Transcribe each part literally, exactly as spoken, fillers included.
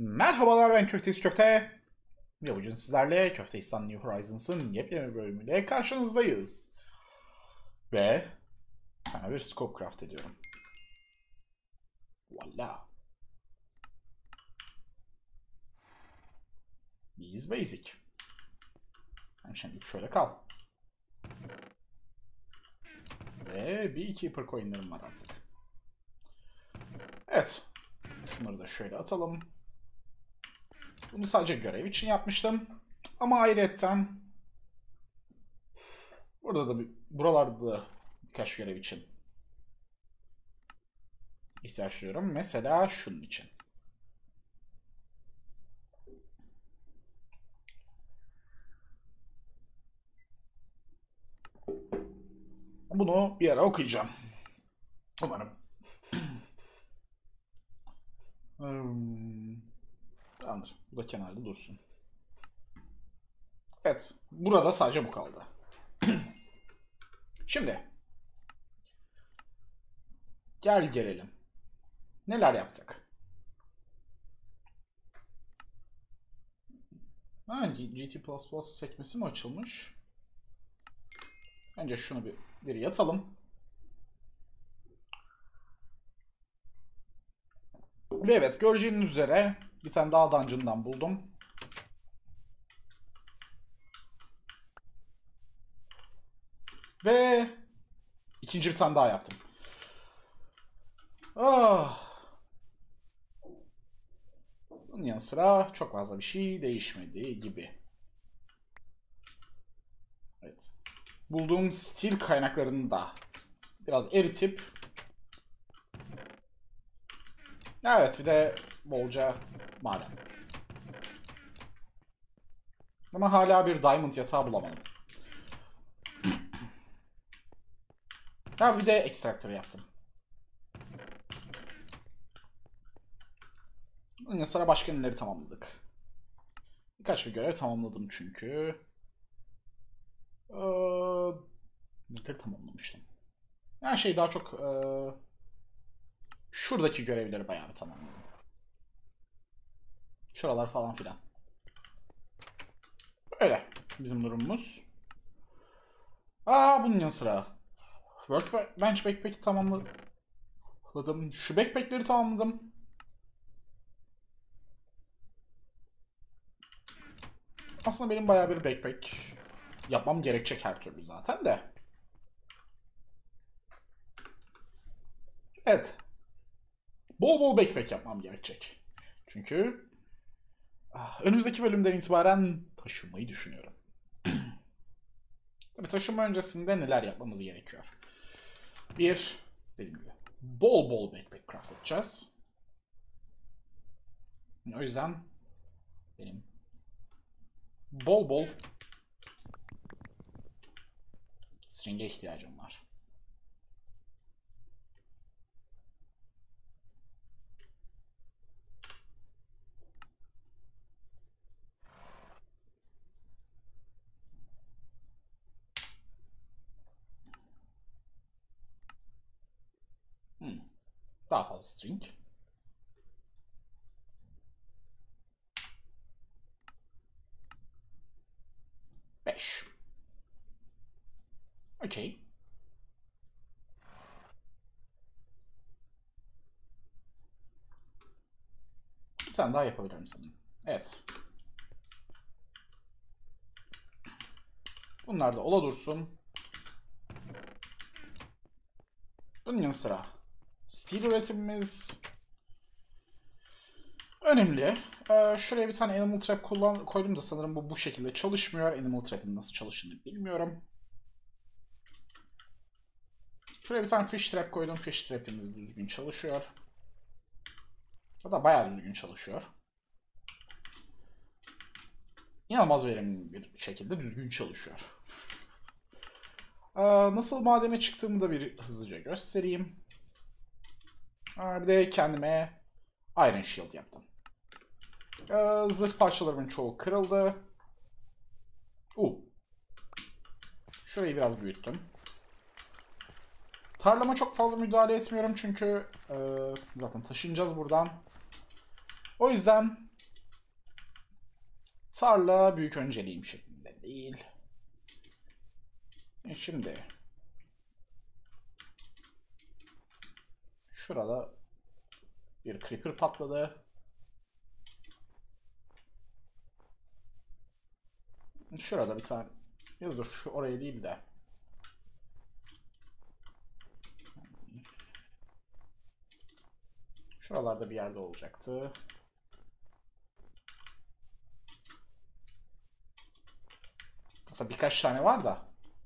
Merhabalar, ben Köftesi Köfte. Ve bugün sizlerle Köfteistan New Horizons'ın yepyeni bölümüyle karşınızdayız. Ve sana bir scope craft ediyorum. Voila. Is basic. Yani şimdi şöyle kal. Ve bir keeper coinlerim var artık. Evet. Şunları da şöyle atalım. Bunu sadece görev için yapmıştım. Ama ayrıyetten burada da bir, buralarda da birkaç görev için ihtiyaç duyuyorum. Mesela şunun için. Bunu bir ara okuyacağım. Umarım. hmm. Tamamdır. Bu da kenarda dursun. Evet. Burada sadece bu kaldı. Şimdi. Gel gelelim. Neler yaptık? Ha, G T plus plus sekmesi mi açılmış? Bence şunu bir, bir yatalım. Ve evet, göreceğiniz üzere bir tane daha dungeon'dan buldum. Ve ikinci bir tane daha yaptım. Ah. Bunun yanı sıra çok fazla bir şey değişmedi gibi. Evet. Bulduğum stil kaynaklarını da biraz eritip, evet, bir de bolca maden. Ama hala bir diamond yatağı bulamadım. Ha, bir de extractor yaptım. Bunun sıra başka neleri tamamladık. Birkaç bir görev tamamladım çünkü. Ee, neleri tamamlamıştım. Her şey daha çok e, şuradaki görevleri bayağı bir tamamladım. Şuralar falan filan. Öyle bizim durumumuz. Aa, bunun yanı sıra Workbench backpack'i tamamladım. Şu backpack'leri tamamladım. Aslında benim bayağı bir backpack yapmam gerekecek her türlü zaten de. Evet. Bol bol backpack yapmam gerekecek. Çünkü önümüzdeki bölümden itibaren taşınmayı düşünüyorum. Tabii taşınma öncesinde neler yapmamız gerekiyor? Bir, dediğim gibi bol bol backpack craft edeceğiz. O yüzden benim bol bol string'e ihtiyacım var. Hmm. Daha fazla string. beş. Okey. Bir tane daha yapabilirim sanırım. Evet. Bunlar da ola dursun. Bunun yanı sıra steel üretimimiz önemli. Ee, şuraya bir tane animal trap kullan koydum da sanırım bu bu şekilde çalışmıyor. Animal trap'in nasıl çalıştığını bilmiyorum. Şuraya bir tane fish trap koydum. Fish trap'imiz düzgün çalışıyor. O da bayağı düzgün çalışıyor. İnanılmaz verimli bir şekilde düzgün çalışıyor. Ee, nasıl madene çıktığımı da bir hızlıca göstereyim. Ee, bir de kendime Iron Shield yaptım. Ee, zırh parçalarımın çoğu kırıldı. Uh. Şurayı biraz büyüttüm. Tarlama çok fazla müdahale etmiyorum çünkü e, zaten taşınacağız buradan. O yüzden Tarla büyük önceliğim şeklinde değil. E şimdi şurada bir creeper patladı. Şurada bir tane. Ya dur, şu oraya değil de. Şuralarda bir yerde olacaktı. Aslında birkaç tane var da.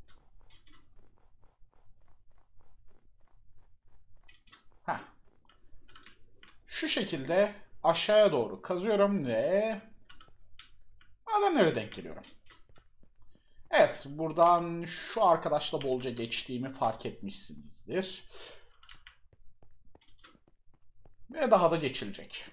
Heh. Şu şekilde aşağıya doğru kazıyorum ve madenlere denk geliyorum. Evet, buradan şu arkadaşla bolca geçtiğimi fark etmişsinizdir. Ve daha da geçilecek.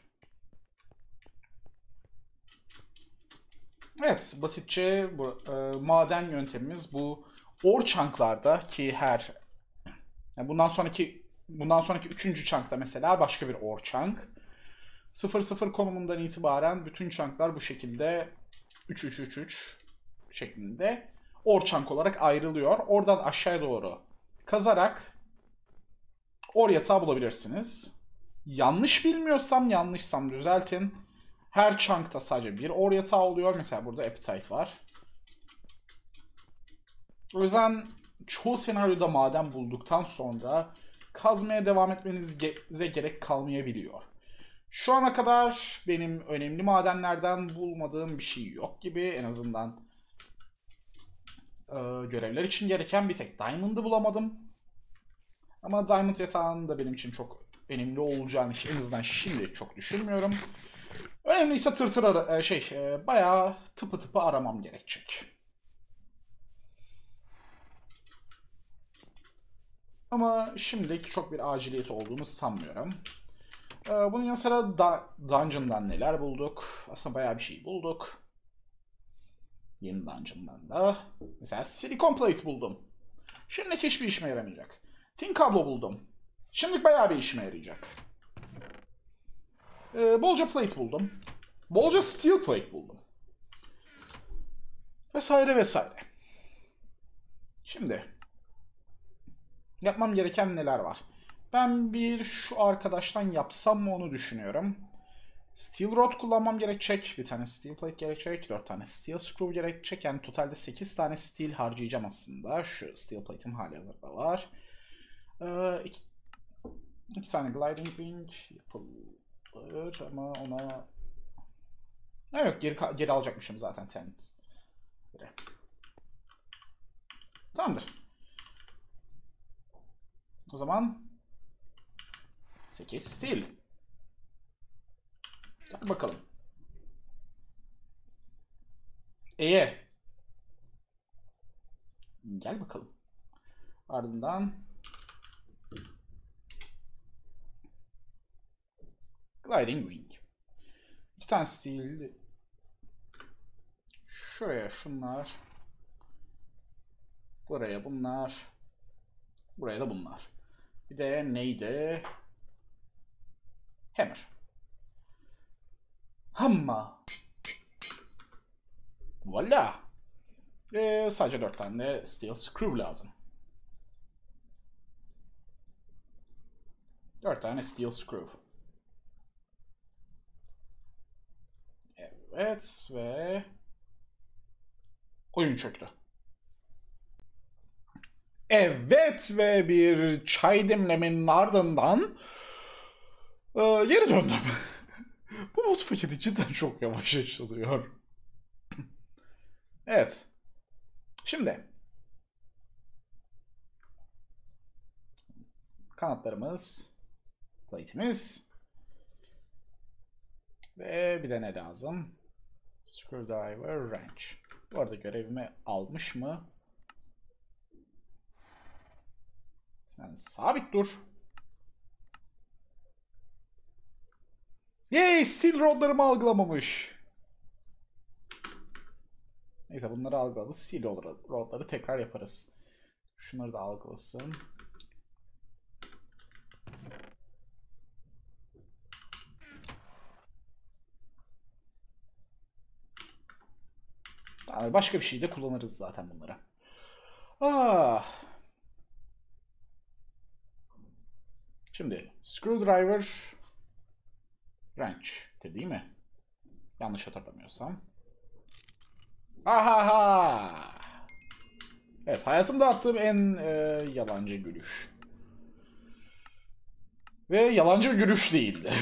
Evet, basitçe bu, e, maden yöntemimiz bu ore chunk'larda ki her yani bundan sonraki bundan sonraki üçüncü chunk'ta mesela başka bir ore chunk. sıfır sıfır konumundan itibaren bütün chunk'lar bu şekilde üç üç üç üç şeklinde ore chunk olarak ayrılıyor. Oradan aşağıya doğru kazarak ore yatağı bulabilirsiniz. Yanlış bilmiyorsam, yanlışsam düzeltin. Her chunk'ta sadece bir ore yatağı oluyor. Mesela burada Apatite var. O yüzden çoğu senaryoda maden bulduktan sonra kazmaya devam etmenize gerek kalmayabiliyor. Şu ana kadar benim önemli madenlerden bulmadığım bir şey yok gibi. En azından e, görevler için gereken bir tek Diamond'ı bulamadım. Ama Diamond yatağının da benim için çok önemli olacağını en azından şimdi çok düşünmüyorum. Önemliyse tır tır ara, şey e, bayağı tıpı tıpı aramam gerekecek. Ama şimdilik çok bir aciliyeti olduğunu sanmıyorum. Ee, bunun yanı sıra da Dungeon'dan neler bulduk? Aslında bayağı bir şey bulduk. Yeni Dungeon'dan da. Mesela Silicon Plate buldum. Şimdilik hiçbir işime yaramayacak. Tin kablo buldum. Şimdilik bayağı bir işime yarayacak. Ee, bolca plate buldum. Bolca steel plate buldum. Vesaire vesaire. Şimdi yapmam gereken neler var? Ben bir şu arkadaştan yapsam mı onu düşünüyorum. Steel rod kullanmam gerekecek. Bir tane steel plate gerekecek. Dört tane steel screw gerekecek. Yani totalde sekiz tane steel harcayacağım aslında. Şu steel plate'im hali hazırda var. Ee, iki, iki tane gliding wing yapılır ama ona... Ne yok, geri, geri alacakmışım zaten tent. Tamamdır. O zaman sekiz steel. Hadi bakalım. E'ye. Gel bakalım. Ardından gliding wing. İki tane steel. Şuraya şunlar. Buraya bunlar. Buraya da bunlar. Bir de neydi? Hammer. Hamma. Voila. Ve sadece dört tane de steel screw lazım. dört tane steel screw. Evet ve oyun çöktü. Evet ve bir çay demlemenin ardından e, geri döndüm. Bu mod paketi cidden çok yavaş açılıyor. Evet. Şimdi kanatlarımız, plate'imiz ve bir de ne lazım? Screwdriver wrench. Bu arada görevimi almış mı? Sen sabit dur. Yay! Steel rodlarımı algılamamış. Neyse bunları algıladı. Steel rodları tekrar yaparız. Şunları da algılasın. Yani başka bir şey de kullanırız zaten bunları. Ah. Şimdi screwdriver wrench değil mi? Yanlış hatırlamıyorsam. Ahaha. Evet, hayatımda attığım en e, yalancı gülüş. Ve yalancı bir gülüş değildi.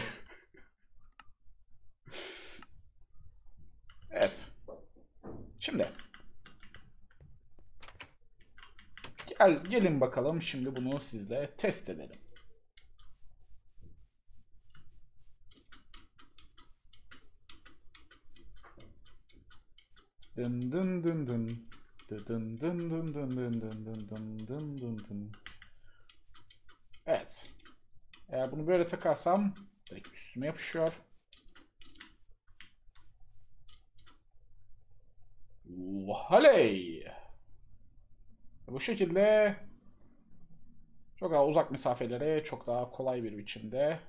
Evet. Şimdi. Gel, gelin bakalım şimdi bunu sizle test edelim. Dın dın dın dın. Dın dın dın dın dın dın dın dın dın dın dın. Evet. Eğer bunu böyle takarsam direkt üstüme yapışıyor. Oley! Bu şekilde çok daha uzak mesafelere çok daha kolay bir biçimde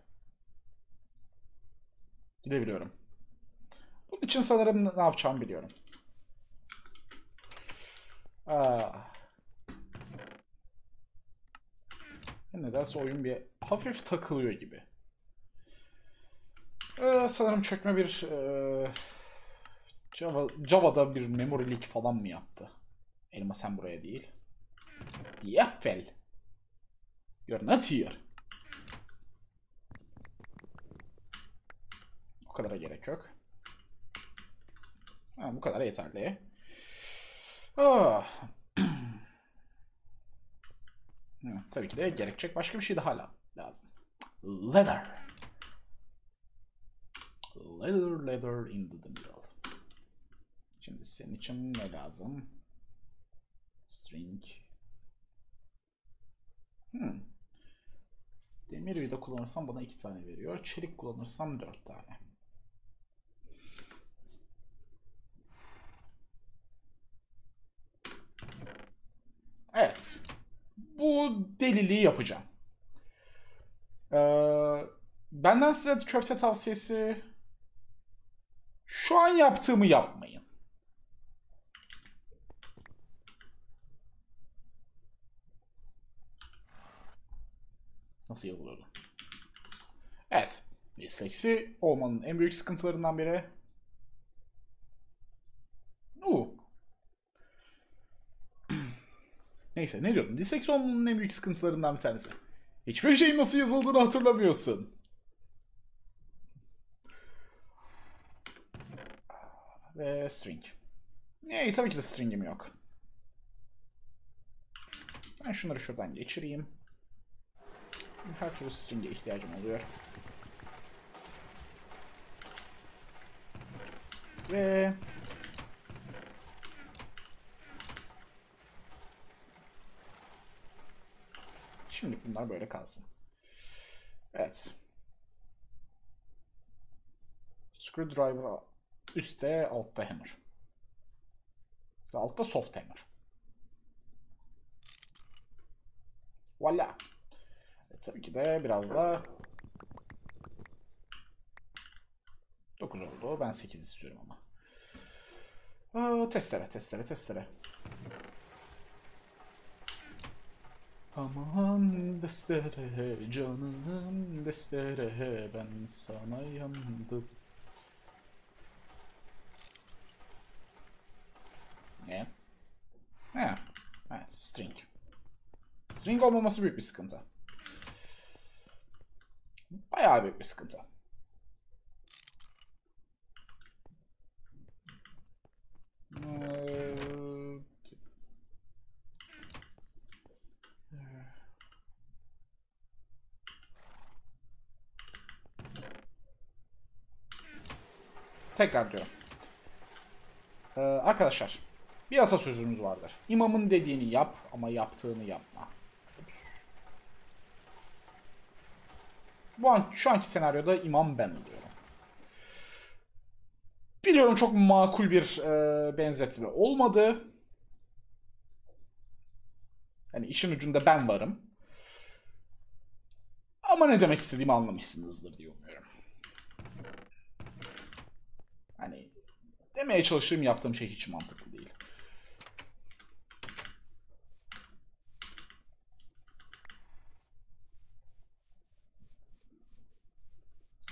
gidebiliyorum. Bunun için sanırım ne yapacağımı biliyorum. Aa. Nedense oyun bir hafif takılıyor gibi. Ee, sanırım çökme bir e, Java, Java'da bir memory leak falan mı yaptı? Elma sen buraya değil. Yapfel. You're not here. O kadara gerek yok. Ha, bu kadar yeterli. Ah. Tabii ki de gerekecek başka bir şey daha lazım. Leather. Leather, leather in the middle. Şimdi senin için ne lazım? String. Hmm. Demir vida kullanırsam bana iki tane veriyor. Çelik kullanırsam dört tane. Evet. Bu deliliği yapacağım. Ee, benden size köfte tavsiyesi. Şu an yaptığımı yapmayın. Nasıl yapılıyordu? Evet. Disleksi olmanın en büyük sıkıntılarından biri. Uuu. Neyse, ne diyordum? Disleksi olmanın en büyük sıkıntılarından bir tanesi. Hiçbir şeyin nasıl yazıldığını hatırlamıyorsun. Ve string. Hey, tabii ki de string'im yok. Ben şunları şuradan geçireyim. Her türlü string'e ihtiyacım oluyor. Ve şimdi bunlar böyle kalsın. Evet. Screwdriver üstte, altta hammer. Ve altta soft hammer. Voila. E, tabii ki de biraz da dokuz oldu. Ben sekiz istiyorum ama. Aa, testere, testere, testere. Aman destere, canım destere, ben sana yandım. Ne? Ne? Evet, string. String olmaması büyük bir sıkıntı. Bayağı büyük bir sıkıntı. Ee... Tekrar diyorum. Ee, arkadaşlar, bir atasözümüz vardır. İmamın dediğini yap ama yaptığını yapma. Ups. Bu an, şu anki senaryoda imam ben oluyorum. Biliyorum çok makul bir e, benzetme olmadı. Yani işin ucunda ben varım. Ama ne demek istediğimi anlamışsınızdır diye umuyorum. Hani demeye çalıştığım yaptığım şey hiç mantıklı değil.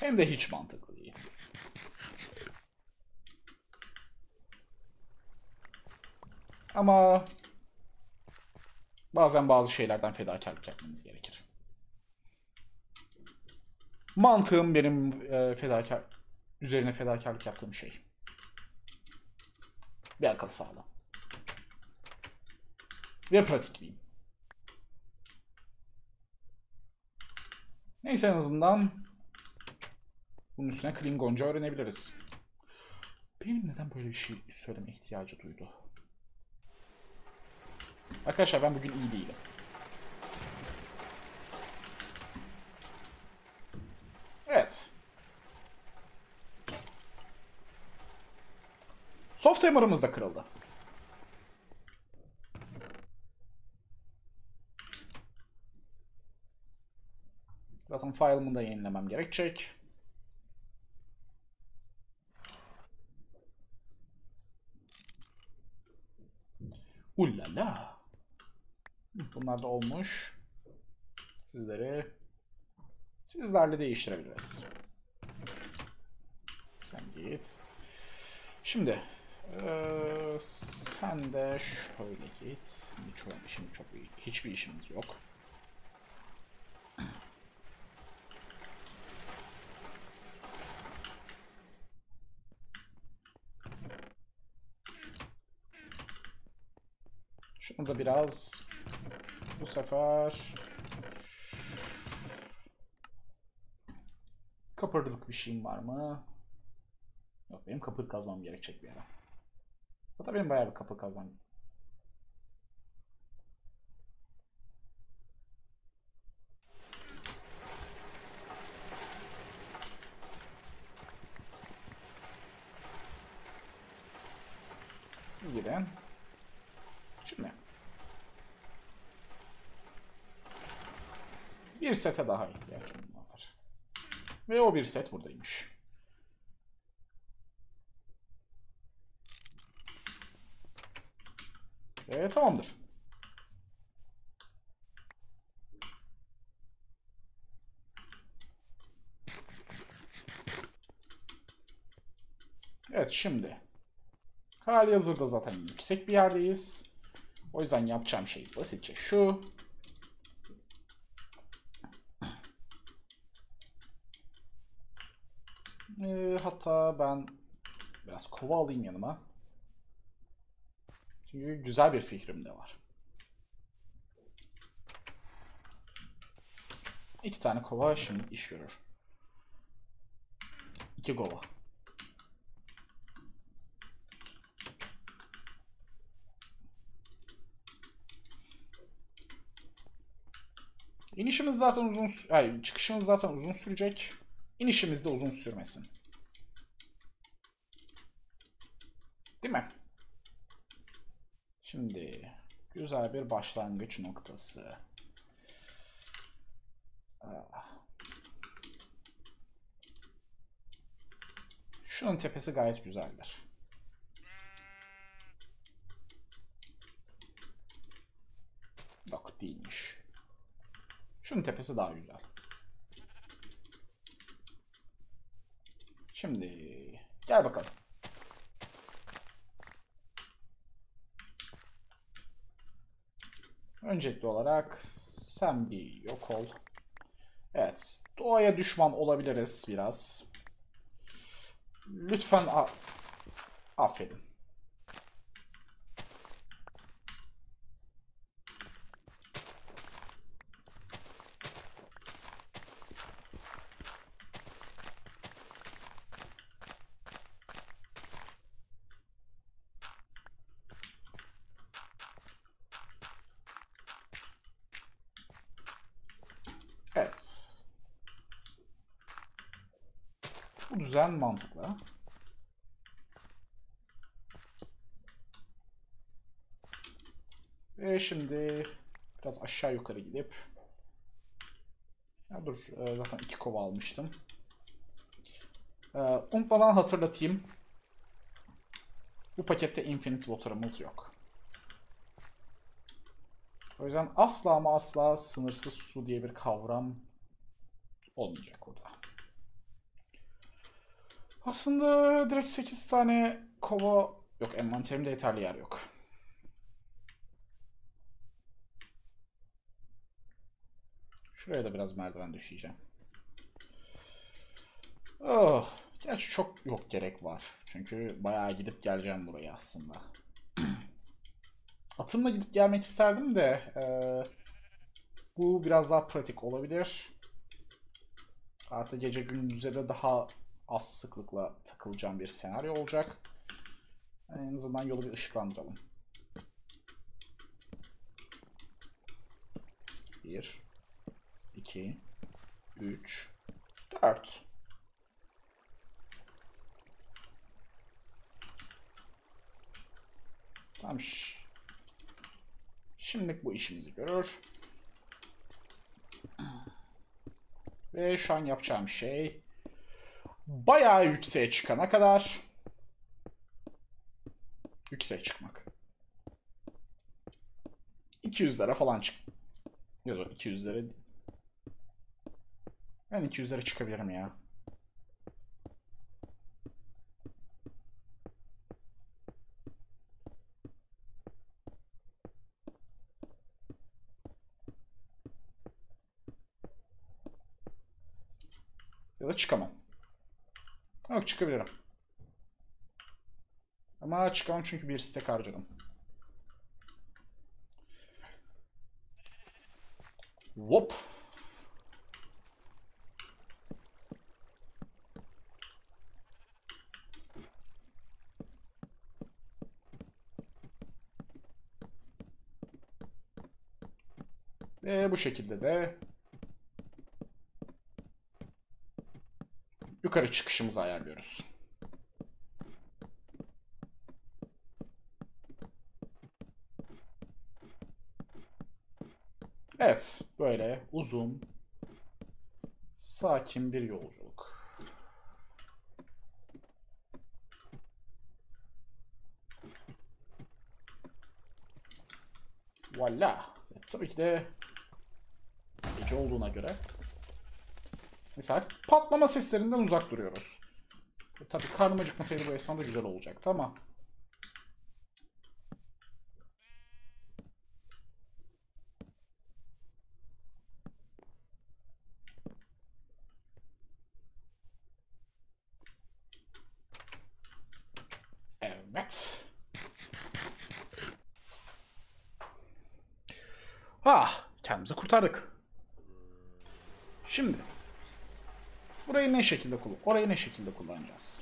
Hem de hiç mantıklı değil. Ama bazen bazı şeylerden fedakarlık yapmanız gerekir. Mantığım benim e, fedakar üzerine fedakarlık yaptığım şey. Bir akıl sağlığı. Ve pratikliyim. Neyse, en azından bunun üstüne Klingonca öğrenebiliriz. Benim neden böyle bir şey söyleme ihtiyacı duydu? Arkadaşlar ben bugün iyi değilim. Evet. Soft hammer'ımız da kırıldı. Zaten file'ımı da yenilemem gerekecek. Ullala. Bunlar da olmuş. Sizleri sizlerle değiştirebiliriz. Sen git. Şimdi ee, sen de şöyle git. Şimdi, şimdi çok iyi. Hiçbir işimiz yok. Şunu da biraz bu sefer kapırlık bir şeyim var mı? Yok, benim kapır kazmam gerekecek bir ara. Hatta benim bayağı bir kapır kazmam. Siz gidin. Şimdi bir sete daha ihtiyacım var. Ve o bir set buradaymış. Ve tamamdır. Evet, şimdi halihazırda zaten yüksek bir yerdeyiz. O yüzden yapacağım şey basitçe şu. Ee, hatta ben biraz kova alayım yanıma. Çünkü güzel bir fikrim de var. İki tane kova şimdi iş görür. İki kova. İnişimiz zaten uzun, hayır, çıkışımız zaten uzun sürecek. İnişimiz de uzun sürmesin. Değil mi? Şimdi güzel bir başlangıç noktası. Şunun tepesi gayet güzeldir. Yok, değilmiş. Şunun tepesi daha güzel. Şimdi gel bakalım. Öncelikli olarak sen bir yok ol. Evet, doğaya düşman olabiliriz biraz. Lütfen affedin. Evet. Bu düzen mantıklı. Ve şimdi biraz aşağı yukarı gidip ya dur, zaten iki kova almıştım. Ee, unutmadan hatırlatayım. Bu pakette Infinite Water'ımız yok. O yüzden asla ama asla sınırsız su diye bir kavram olmayacak orada. Aslında direkt sekiz tane kova... Yok, envanterimde yeterli yer yok. Şuraya da biraz merdiven düşeceğim. Oh, gerçi çok yok gerek var. Çünkü bayağı gidip geleceğim buraya aslında. Atımla gidip gelmek isterdim de e, bu biraz daha pratik olabilir. Artık gece gündüze de daha az sıklıkla takılacağım bir senaryo olacak. En azından yolu bir ışıklandıralım. Bir, iki, üç, dört. Tamam. Şimdilik bu işimizi görür. Ve şu an yapacağım şey bayağı yükseğe çıkana kadar yükseğe çıkmak. iki yüzlere falan çık. Yok, iki yüzlere. Ben iki yüzlere çıkabilirim ya. Ya da çıkamam. Yok, çıkabilirim. Ama çıkamam çünkü bir stack harcadım. Whoop. Ve bu şekilde de yukarı çıkışımızı ayarlıyoruz. Evet, böyle uzun, sakin bir yolculuk. Voila. E, tabii ki de gece olduğuna göre mesela patlama seslerinden uzak duruyoruz. E, tabii karnım acıkmasaydı bu esnada güzel olacaktı ama evet. Ah, kendimizi kurtardık. Şimdi burayı ne şekilde kullan? Orayı ne şekilde kullanacağız?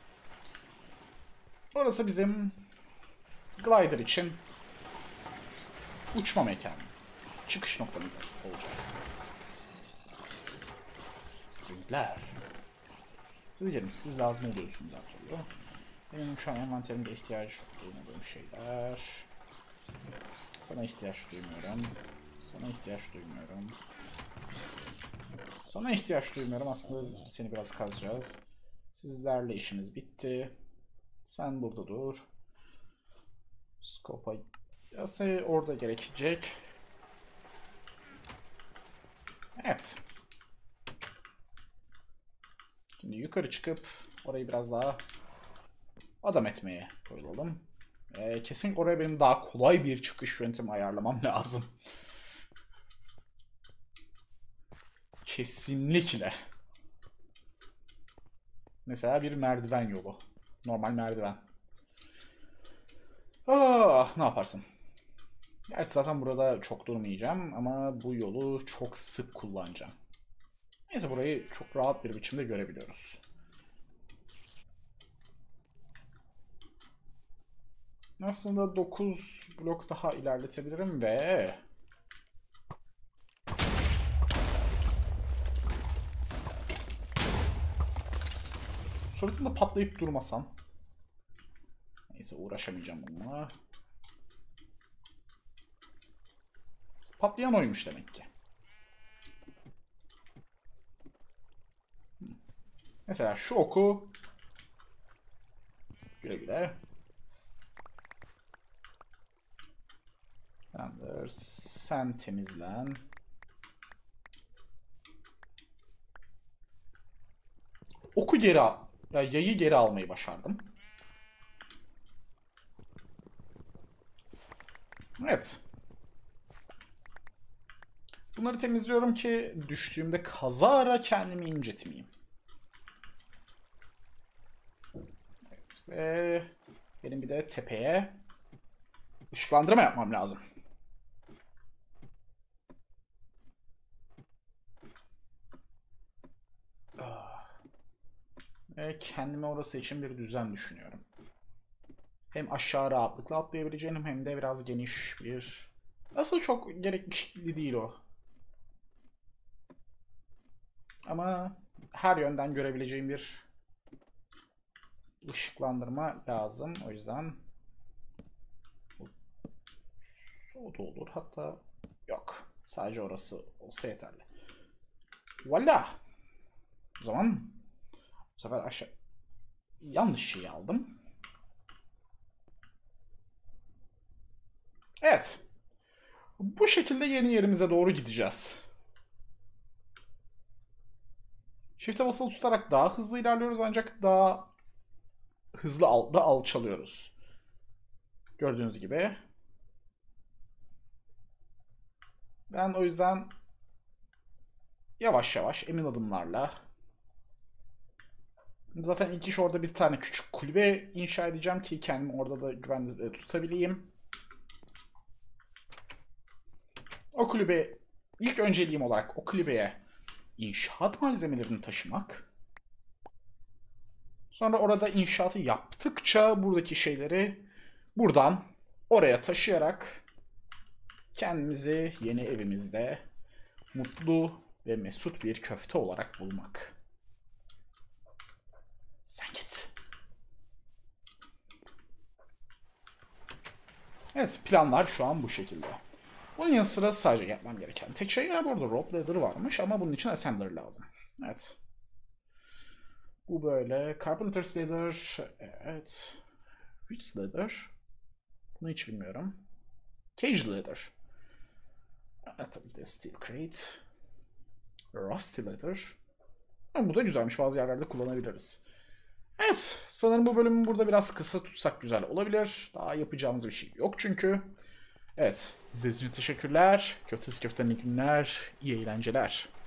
Orası bizim glider için uçma mekanı. Çıkış noktamız olacak. Stringler. Siz gelin, siz lazım oluyorsunuz artık. Benim şu an envanterimde ihtiyaç duymadığım şeyler. Sana ihtiyaç duymuyorum. Sana ihtiyaç duymuyorum. Sana ihtiyaç duymuyorum. Aslında seni biraz kazacağız. Sizlerle işimiz bitti. Sen burada dur. Scope'a yasa orada gerekecek. Evet. Şimdi yukarı çıkıp orayı biraz daha adam etmeye koyulalım. Ee, kesin oraya benim daha kolay bir çıkış yöntemi ayarlamam lazım. Kesinlikle. Mesela bir merdiven yolu. Normal merdiven. Ah, ne yaparsın? Gerçi zaten burada çok durmayacağım ama bu yolu çok sık kullanacağım. Neyse, burayı çok rahat bir biçimde görebiliyoruz. Aslında dokuz blok daha ilerletebilirim ve... Suratında patlayıp durmasam. Neyse, uğraşamayacağım bununla. Patlayan oymuş demek ki. Mesela şu oku... Güle güle. Tamamdır. Sen temizlen. Oku geri al. Ya, yayı geri almayı başardım. Evet. Bunları temizliyorum ki düştüğümde kazara kendimi incitmeyeyim. Evet. Ve benim bir de tepeye ışıklandırma yapmam lazım. Ve kendime orası için bir düzen düşünüyorum. Hem aşağı rahatlıkla atlayabileceğim hem de biraz geniş bir... Aslında çok gerekli değil o. Ama her yönden görebileceğim bir ışıklandırma lazım. O yüzden o da olur. Hatta yok. Sadece orası olsa yeterli. Voila. O zaman bu sefer aşağı yanlış şeyi aldım. Evet. Bu şekilde yeni yerimize doğru gideceğiz. Shift'e basılı tutarak daha hızlı ilerliyoruz ancak daha hızlı al da alçalıyoruz. Gördüğünüz gibi. Ben o yüzden yavaş yavaş emin adımlarla, zaten ilk iş orada bir tane küçük kulübe inşa edeceğim ki kendimi orada da güvenli tutabileyim. O kulübe, ilk önceliğim olarak o kulübeye inşaat malzemelerini taşımak. Sonra orada inşaatı yaptıkça buradaki şeyleri buradan oraya taşıyarak kendimizi yeni evimizde mutlu ve mesut bir köfte olarak bulmak. Sen git. Evet, planlar şu an bu şekilde. Bunun yanı sıra sadece yapmam gereken tek şey, ya bu arada rope ladder varmış ama bunun için assembler lazım. Evet. Bu böyle. Carpenter's ladder. Evet. Which ladder? Bunu hiç bilmiyorum. Cage ladder. Evet, tabii de steel crate. Rusty ladder. Ha, bu da güzelmiş. Bazı yerlerde kullanabiliriz. Evet. Sanırım bu bölümü burada biraz kısa tutsak güzel olabilir. Daha yapacağımız bir şey yok çünkü. Evet. İzlediğiniz için teşekkürler. Köftesi köftenin günler. İyi eğlenceler.